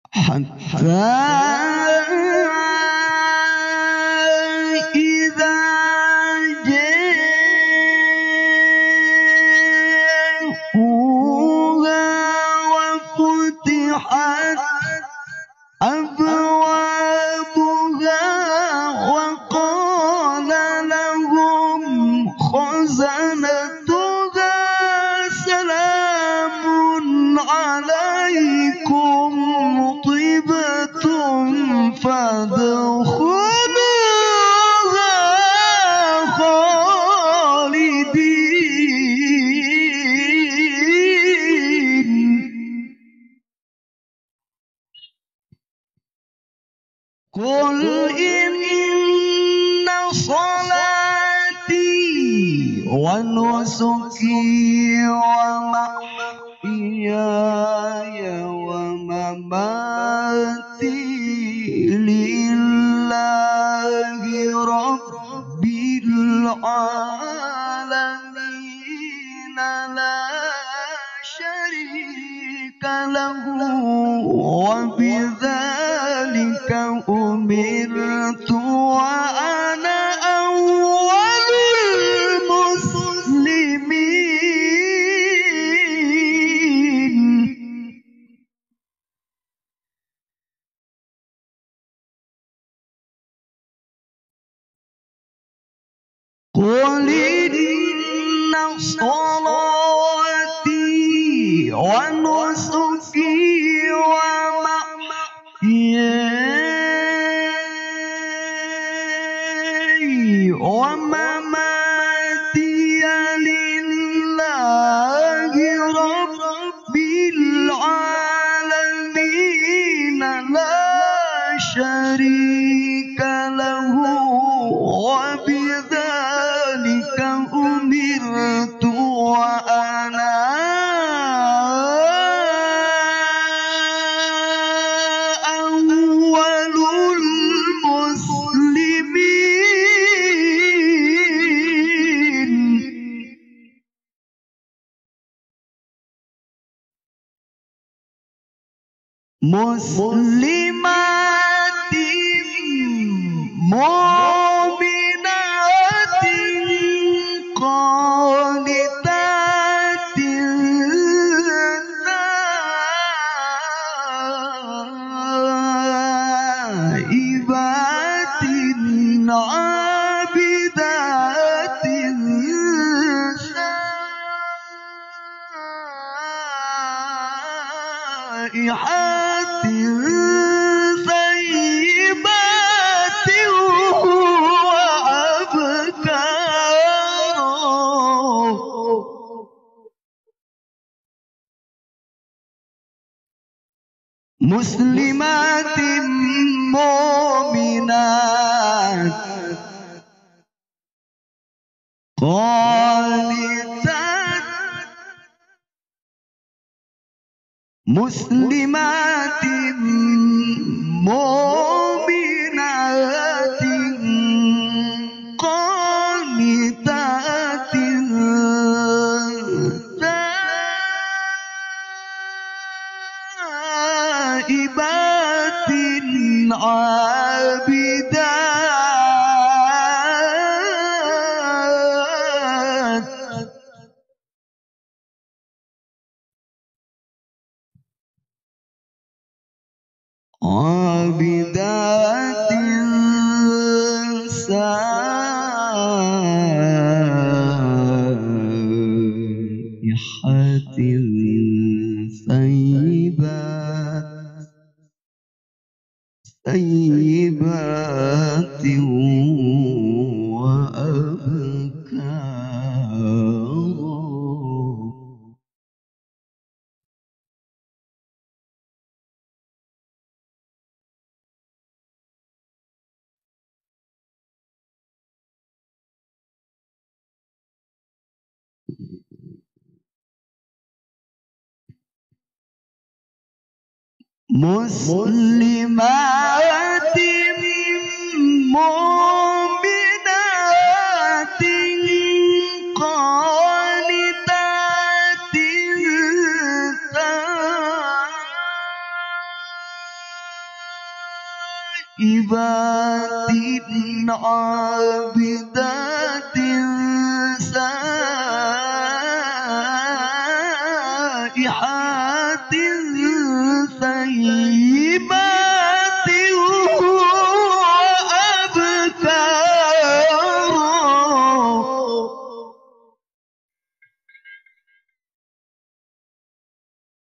حتى إذا جاءوها وفتحت أبوابها وقال لهم خزنتها سلام عليكم طبتم فادخلوها خالدين. قل إن صلاتي ونسكي ومحياي ومماتي لله رب العالمين لا شريك له وبذلك أمرت وأنا أول المسلمين. قل إن صلاتي ونسكي ومحياي ومماتي لله رب العالمين لا شريك له وبذلك أمرت وأنا أول المسلمين. مسلمات مؤمنات قانتات تائبات عابدات سائحات ثيبات وأبكار. مسلمات مؤمنات قانتات مسلمات مؤمنات قانتات تائبات عابدات عابدات سائحات ثيبات وأبكار. مسلمات مؤمنات قانتات إبات عابدات سائحات